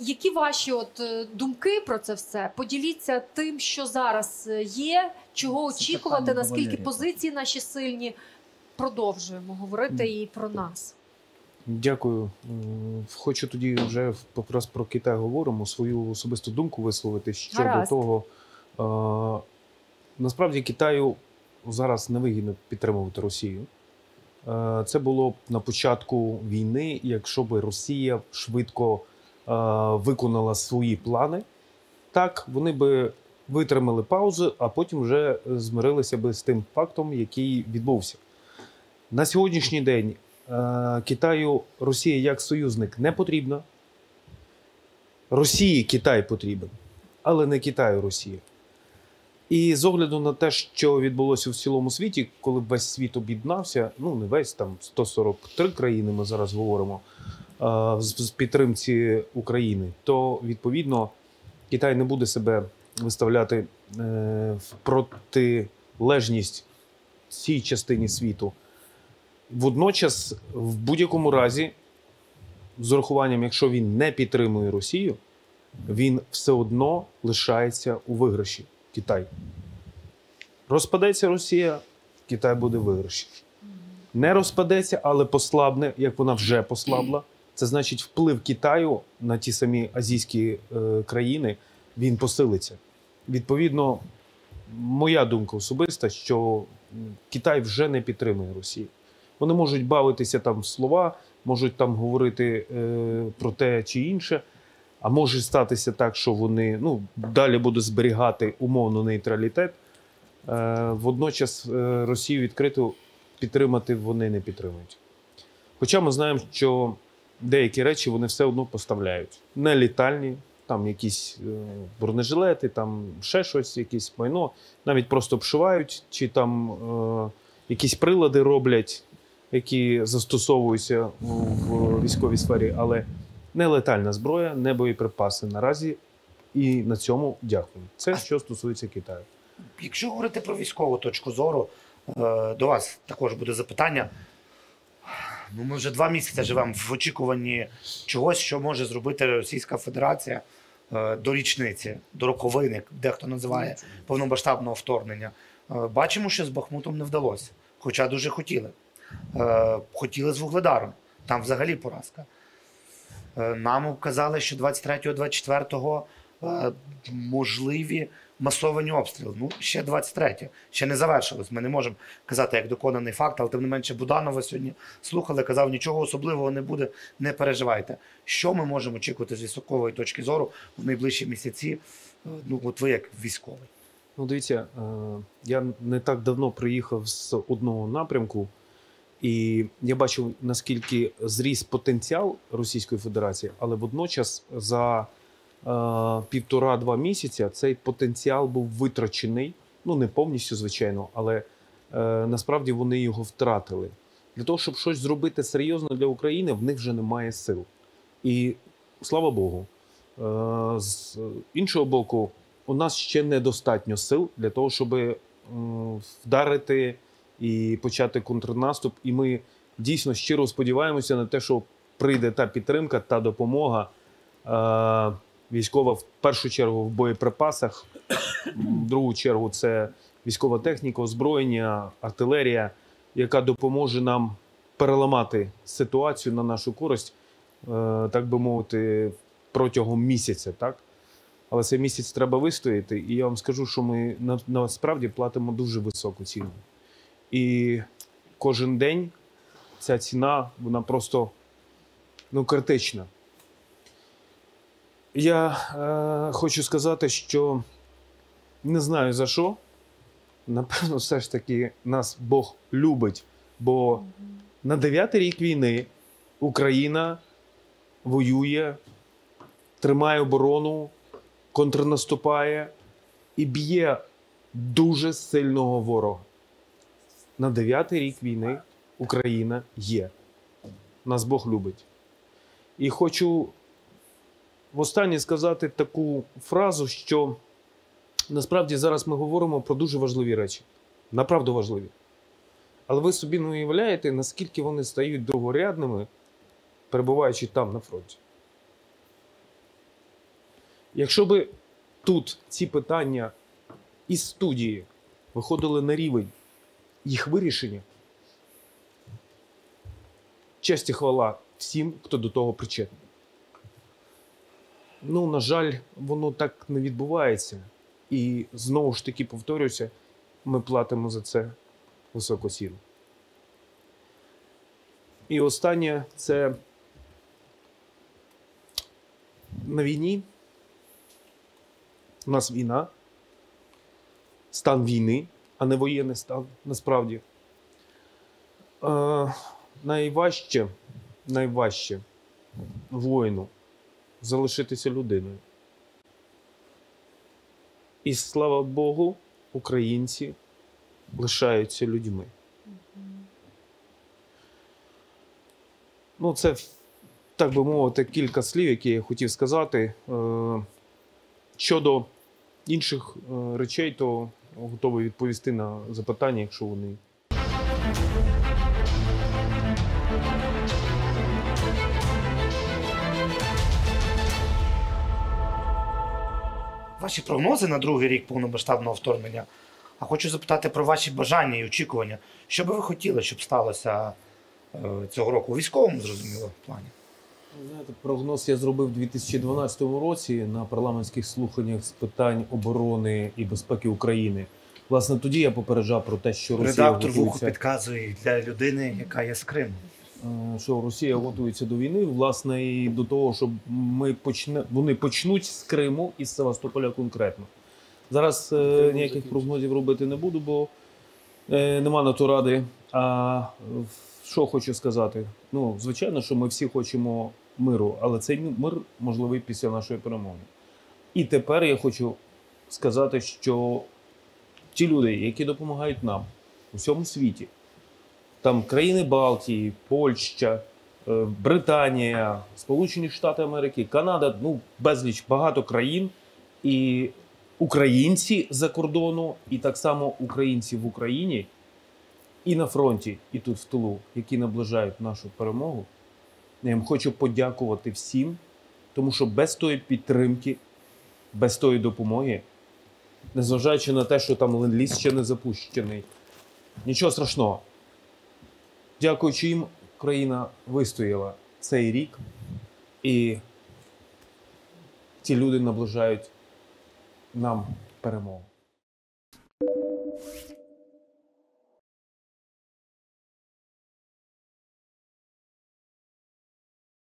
Які ваші думки про це все? Поділіться тим, що зараз є, чого очікувати, наскільки позиції наші сильні. Продовжуємо говорити і про нас. Дякую. Хочу тоді вже якраз про Китай говоримо, свою особисту думку висловити щодо того. Насправді Китаю зараз невигідно підтримувати Росію. Це було б на початку війни, якщо б Росія швидко виконала свої плани. Так, вони би витримали паузу, а потім вже змирилися би з тим фактом, який відбувся. На сьогоднішній день Китаю Росія як союзник не потрібна. Росії Китай потрібен, але не Китаю Росія. І з огляду на те, що відбулося в цілому світі, коли весь світ об'єднався, ну не весь, там 143 країни ми зараз говоримо, з підтримці України, то відповідно Китай не буде себе виставляти в протилежність цій частині світу. Водночас, в будь-якому разі, з урахуванням, якщо він не підтримує Росію, він все одно лишається у виграші. Китай. Розпадеться Росія, Китай буде в виграші. Не розпадеться, але послабне, як вона вже послабла. Це значить, вплив Китаю на ті самі азійські країни, він посилиться. Відповідно, моя думка особиста, що Китай вже не підтримує Росію. Вони можуть бавитися там в слова, можуть там говорити про те чи інше, а може статися так, що вони далі будуть зберігати умовно нейтралітет. Водночас Росію відкрито підтримати вони не підтримують. Хоча ми знаємо, що деякі речі вони все одно поставляють. Не літальні, там якісь бронежилети, там ще щось, якесь майно. Навіть просто обшивають, чи там якісь прилади роблять, які застосовуються в військовій сфері, але не летальна зброя, не боєприпаси наразі. І на цьому дякую. Це що стосується Китаю. Якщо говорити про військову точку зору, до вас також буде запитання. Ми вже 2 місяці живемо в очікуванні чогось, що може зробити Російська Федерація до річниці, до роковини, дехто називає повномасштабного вторгнення. Бачимо, що з Бахмутом не вдалося, хоча дуже хотіли. Хотіли з Вугледаром, там взагалі поразка. Нам казали, що 23-24 можливі масовані обстріли. Ще 23, ще не завершилось. Ми не можемо казати як доконаний факт, але тим не менше Буданова сьогодні слухали, казав, нічого особливого не буде, не переживайте. Що ми можемо очікувати з військової точки зору в найближчі місяці? От ви як військовий. Дивіться, я не так давно приїхав з одного напрямку, і я бачив, наскільки зріс потенціал Російської Федерації, але водночас за 1,5-2 місяця цей потенціал був витрачений, не повністю, звичайно, але насправді вони його втратили. Для того, щоб щось зробити серйозно для України, в них вже немає сил. І слава Богу. З іншого боку, у нас ще недостатньо сил для того, щоб вдарити і почати контрнаступ. І ми дійсно щиро сподіваємося на те, що прийде та підтримка, та допомога військова в першу чергу в боєприпасах, в другу чергу це військова техніка, озброєння, артилерія, яка допоможе нам переламати ситуацію на нашу користь, так би мовити, протягом місяця. Так? Але цей місяць треба вистояти, і я вам скажу, що ми насправді платимо дуже високу ціну. І кожен день ця ціна, вона просто критична. Я хочу сказати, що не знаю за що, напевно, все ж таки нас Бог любить, бо на 9-й рік війни Україна воює, тримає оборону, контрнаступає і б'є дуже сильного ворога. На 9-й рік війни Україна є. Нас Бог любить. І хочу востаннє сказати таку фразу, що насправді зараз ми говоримо про дуже важливі речі. Направду важливі. Але ви собі не уявляєте, наскільки вони стають другорядними, перебуваючи там на фронті. Якщо би тут ці питання із студії виходили на рівень їх вирішення, честь і хвала всім, хто до того причетний. Ну, на жаль, воно так не відбувається. І знову ж таки, повторюся, ми платимо за це високу ціну. І останнє – це на війні. У нас війна, стан війни, а не воєнний стан, насправді. Найважче воїну залишитися людиною. І слава Богу, українці лишаються людьми. Ну, це, так би мовити, кілька слів, які я хотів сказати. Щодо інших речей, то готовий відповісти на запитання, якщо вони. Ваші прогнози на другий рік повномасштабного вторгнення. А хочу запитати про ваші бажання і очікування. Що би ви хотіли, щоб сталося цього року у військовому, зрозуміло, плані? Знаєте, прогноз я зробив у 2012 році на парламентських слуханнях з питань оборони і безпеки України. Власне, тоді я попереджав про те, що Росія Редактор вухо готується, підказує для людини, яка є з Криму. що Росія готується до війни, власне, і до того, щоб вони почнуть з Криму і з Севастополя конкретно. Зараз ніяких прогнозів робити не буду, бо нема на то ради. А що хочу сказати? Ну, звичайно, що ми всі хочемо миру, але цей мир можливий після нашої перемоги. І тепер я хочу сказати, що ті люди, які допомагають нам у всьому світі, там країни Балтії, Польща, Британія, Сполучені Штати Америки, Канада, ну, безліч, багато країн, і українці за кордону, і так само українці в Україні, і на фронті, і тут в тилу, які наближають нашу перемогу. Я їм хочу подякувати всім, тому що без тої підтримки, без тої допомоги, незважаючи на те, що там ленд-ліз ще не запущений, нічого страшного. Дякуючи їм, Україна вистояла цей рік, і ці люди наближають нам перемогу.